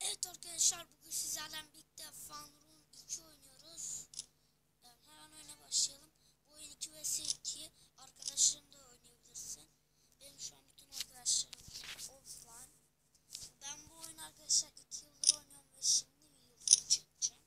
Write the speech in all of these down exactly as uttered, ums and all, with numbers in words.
Evet arkadaşlar, bugün sizlerle birlikte Funroom iki oynuyoruz. Yani hemen oyuna başlayalım. Bu oyun iki vs iki. Arkadaşlarımla oynayabilirsin. Benim şu an bütün arkadaşlarım offline. Ben bu oyunu arkadaşlar iki yıldır oynuyorum ve şimdi videosunu çekeceğim.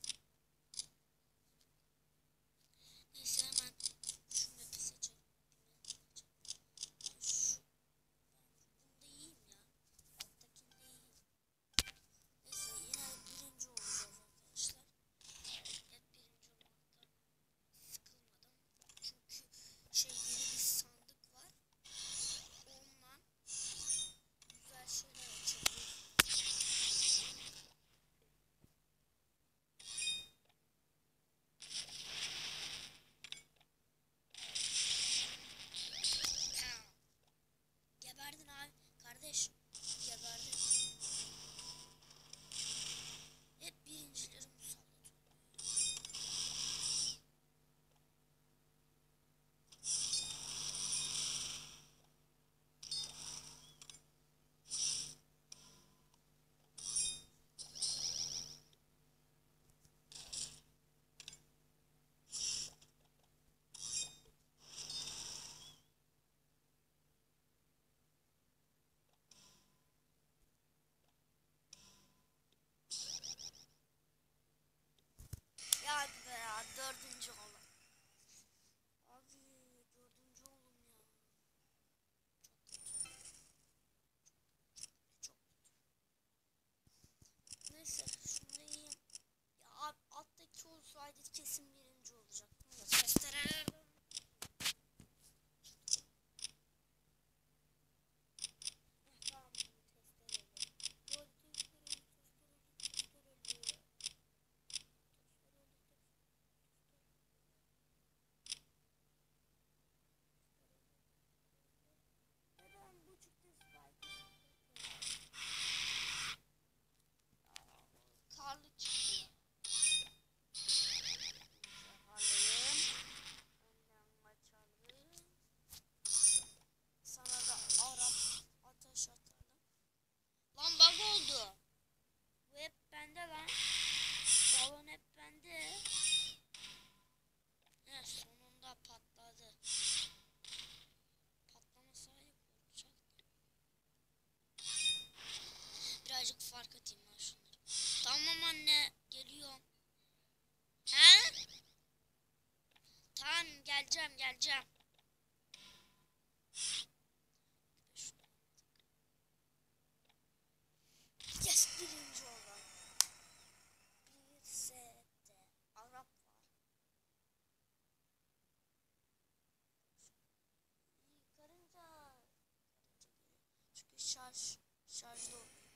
Neyse hemen şu map'i seçelim. Ben şu, ben bunda iyiyim ya. Alttakinde iyiyim. Neyse yine birinci olacağız arkadaşlar. Evet, birinci olmaktan sıkılmadım. Çünkü şey yeni bir sandık var. Ondan güzel şeyler açabiliyorum. Geberdin abi. Kardeş. Geberdin. Hep birincileri musallat oluyor. Ya hadi be ya, dördüncü oldum. Abi dördüncü oldum ya. Çok neyse şunu yiyeyim. Ya abi alttaki olsaydı kesin birinci olacaktım da testerelerden. Heh, tamam, bunu testereyle. Böyle testereli testereli testereli. Neden bu çıktı spike? Karlı çıktı. Harlayın. Önden kaçalım. Sana da Arap ateş atalım. Lan bug oldu. Bu hep bende lan. Balon hep bende. He, sonunda patladı. Patlamasaydı korkacaktım. Birazcık fark atayım ben şunları. Tamam anne, geliyorum. He? Tamam, geleceğim geleceğim. Yes, birinci oldum. Bir sette Arap var. İyi, karınca. Karınca geliyor. Çünkü şarj şarjlı oluyor.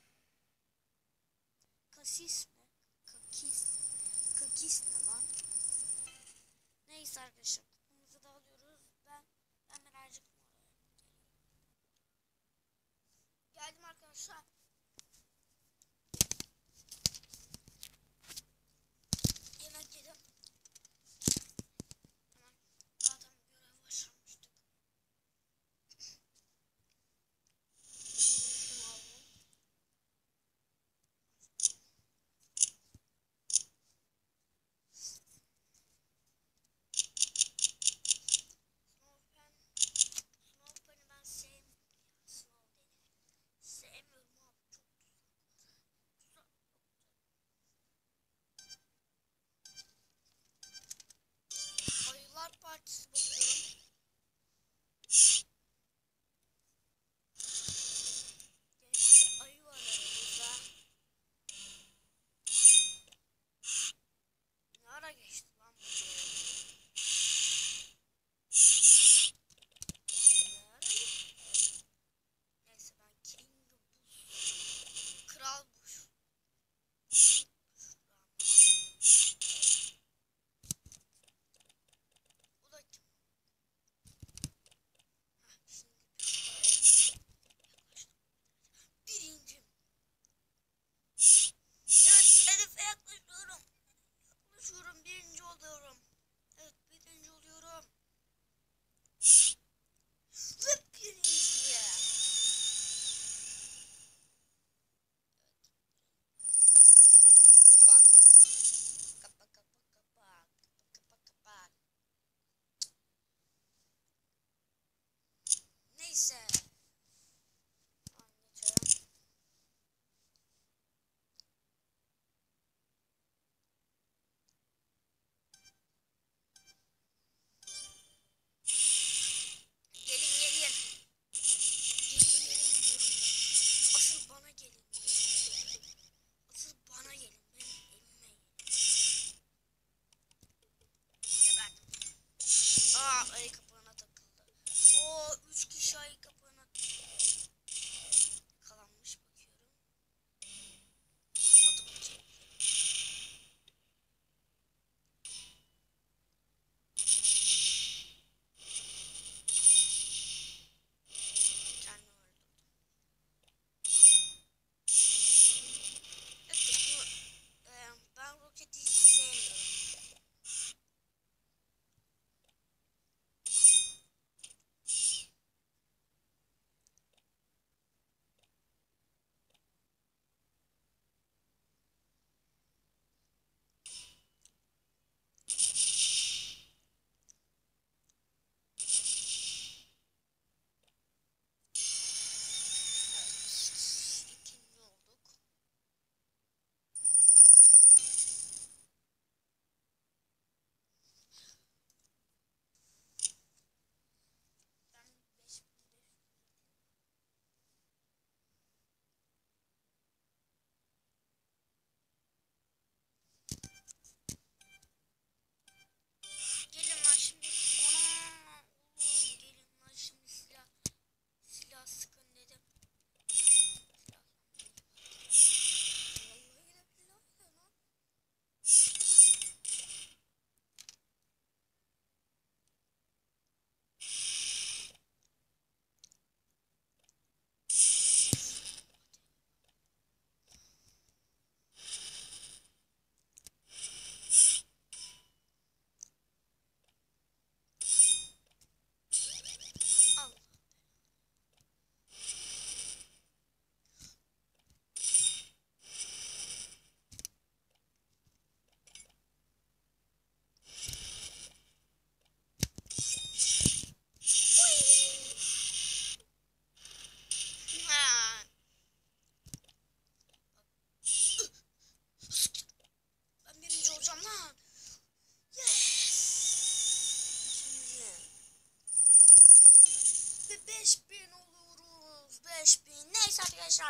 Kasis mi? Kakis. Kakis ne lan? Neyse arkadaşlar, kupumuzu da alıyoruz. Ben ben birazcık oraya geliyorum. Geldim arkadaşlar. Yemek yedim. Tamam. Zaten görev başlamıştık. Şunu aldım. Snowpen. Snowpen'i ben sevmiyorum ya. Snow değil. Sevmiyorum abi.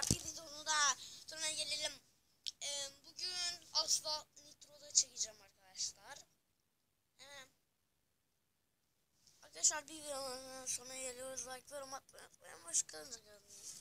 bir videonu da sonra gelelim. Ee, bugün Asfalt Nitro'da çekeceğim arkadaşlar. Hemen. Arkadaşlar bir videonun sonuna geliyoruz. Like, yorum atmayı unutmayın. Hoşçakalın.